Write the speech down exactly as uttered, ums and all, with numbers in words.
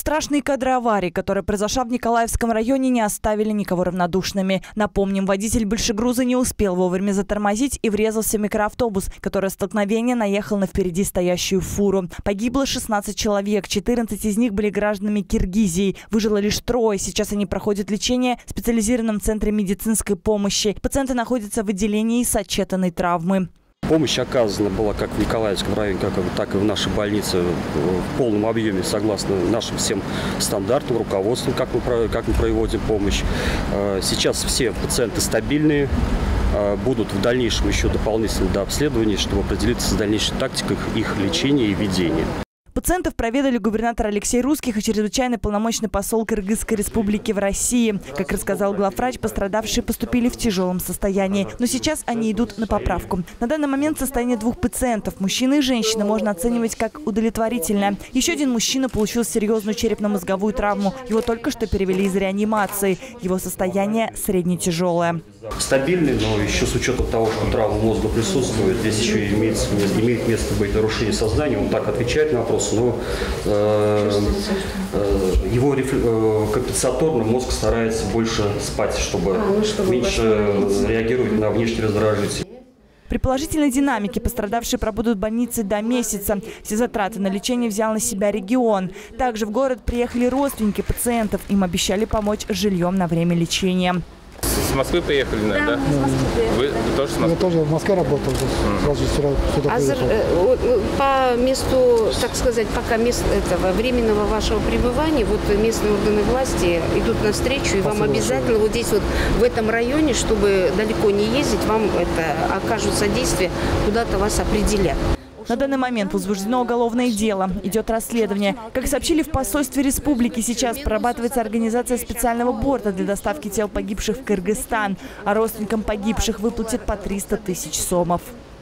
Страшные кадры аварии, которая произошла в Николаевском районе, не оставили никого равнодушными. Напомним, водитель большегруза не успел вовремя затормозить и врезался в микроавтобус, который в столкновение наехал на впереди стоящую фуру. Погибло шестнадцать человек, четырнадцать из них были гражданами Киргизии. Выжило лишь трое. Сейчас они проходят лечение в специализированном центре медицинской помощи. Пациенты находятся в отделении с отчетанной травмы. Помощь оказана была как в Николаевском районе, так и в нашей больнице в полном объеме, согласно нашим всем стандартам, руководствам, как мы, как мы проводим помощь. Сейчас все пациенты стабильные, будут в дальнейшем еще дополнительно до обследования, чтобы определиться с дальнейшей тактикой их лечения и ведения. Пациентов проведали губернатор Алексей Русских и чрезвычайный полномочный посол Кыргызской республики в России. Как рассказал главврач, пострадавшие поступили в тяжелом состоянии. Но сейчас они идут на поправку. На данный момент состояние двух пациентов, мужчины и женщины, можно оценивать как удовлетворительное. Еще один мужчина получил серьезную черепно-мозговую травму. Его только что перевели из реанимации. Его состояние средне-тяжелое. Стабильный, но еще с учетом того, что травма мозга присутствует, здесь еще имеет, имеет место быть нарушение сознания. Он так отвечает на вопрос, но э, э, его э, компенсаторно мозг старается больше спать, чтобы, а, ну, чтобы меньше реагировать на внешний раздражитель. При положительной динамике пострадавшие пробудут в больнице до месяца. Все затраты на лечение взял на себя регион. Также в город приехали родственники пациентов. Им обещали помочь с жильем на время лечения. С Москвы приехали, наверное, да? да? Вы тоже с Москвы? Я тоже в Москве работал, сразу сюда а за, по месту, так сказать, пока мест этого временного вашего пребывания, вот местные органы власти идут навстречу, и вам обязательно вот здесь вот в этом районе, чтобы далеко не ездить, вам это окажут содействие, куда-то вас определят. На данный момент возбуждено уголовное дело. Идет расследование. Как сообщили в посольстве республики, сейчас прорабатывается организация специального борта для доставки тел погибших в Кыргызстан. А родственникам погибших выплатят по триста тысяч сомов.